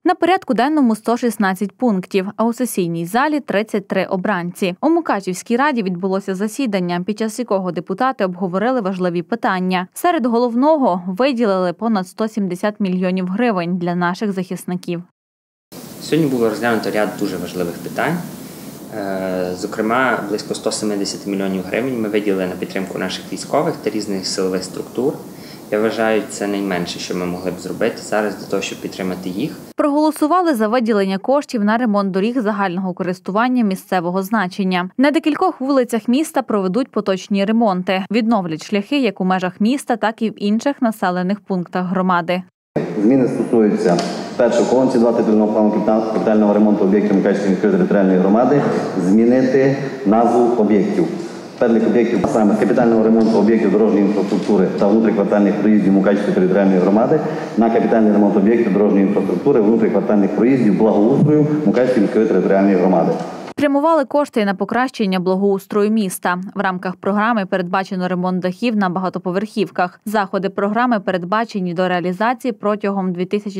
На порядку денному 116 пунктів, а у сесійній залі 33 обранці. У Мукачівській раді відбулося засідання, під час якого депутати обговорили важливі питання. Серед головного – виділили понад 170 мільйонів гривень для наших захисників. Сьогодні було розглянуто ряд дуже важливих питань. Зокрема, близько 170 мільйонів гривень ми виділили на підтримку наших військових та різних силових структур. Я вважаю, це найменше, що ми могли б зробити зараз для того, щоб підтримати їх. Проголосували за виділення коштів на ремонт доріг загального користування місцевого значення. На декількох вулицях міста проведуть поточні ремонти. Відновлять шляхи як у межах міста, так і в інших населених пунктах громади. Зміни стосуються перше, в колонці 2 титульного плану капітального ремонту об'єктів Мукачівської міської територіальної громади змінити назву об'єктів. Перелік об'єктів саме капітального ремонту об'єктів дорожньої інфраструктури та внутріквартальних проїздів Мукачівської територіальної громади на капітальний ремонт об'єктів дорожньої інфраструктури, внутріквартальних проїздів, благоустрою Мукачівської міської територіальної громади. Спрямували кошти на покращення благоустрою міста. В рамках програми передбачено ремонт дахів на багатоповерхівках. Заходи програми передбачені до реалізації протягом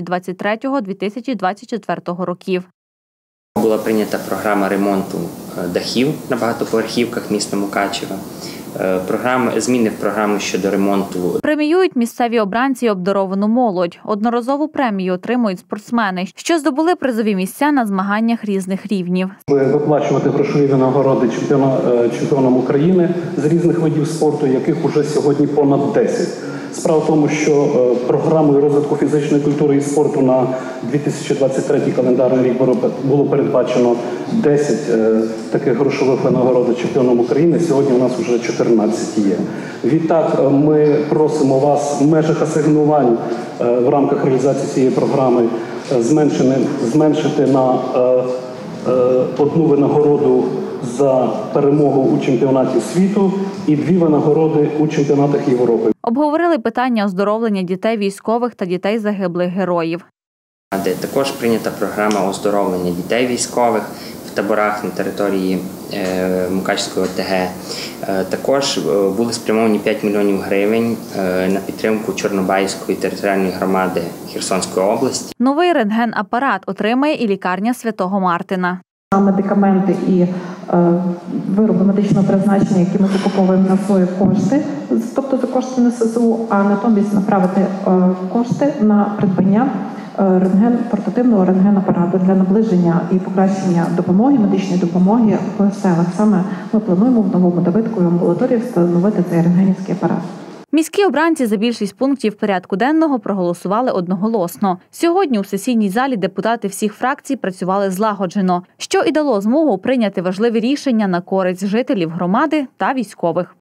2023-2024 років. Була прийнята програма ремонту дахів на багатоповерхівках міста Мукачева. Зміни в програму щодо ремонту. Преміюють місцеві обранці обдаровану молодь. Одноразову премію отримують спортсмени, що здобули призові місця на змаганнях різних рівнів. Виплачувати грошові винагороди чемпіонам України з різних видів спорту, яких уже сьогодні понад 10. Справа в тому, що програмою розвитку фізичної культури і спорту на 2023 календарний рік було передбачено 10 таких грошових винагород чемпіонам України. Сьогодні у нас вже 14 є. Відтак ми просимо вас в межах асигнувань в рамках реалізації цієї програми зменшити на одну винагороду за перемогу у чемпіонаті світу і 2 винагороди у чемпіонатах Європи. Обговорили питання оздоровлення дітей військових та дітей загиблих героїв. Де також прийнята програма оздоровлення дітей військових в таборах на території Мукачівської ОТГ. Також були спрямовані 5 мільйонів гривень на підтримку Чорнобайської територіальної громади Херсонської області. Новий рентген-апарат отримає і лікарня Святого Мартина. Медикаменти і вироби медичного призначення, які ми закуповуємо на свої кошти, тобто за кошти НСЗУ, а натомість направити кошти на придбання портативного рентген-апарату для наближення і покращення допомоги, медичної допомоги в селах. Саме ми плануємо в Новому Давидкові амбулаторії встановити цей рентгенівський апарат. Міські обранці за більшість пунктів порядку денного проголосували одноголосно. Сьогодні у сесійній залі депутати всіх фракцій працювали злагоджено, що і дало змогу прийняти важливі рішення на користь жителів громади та військових.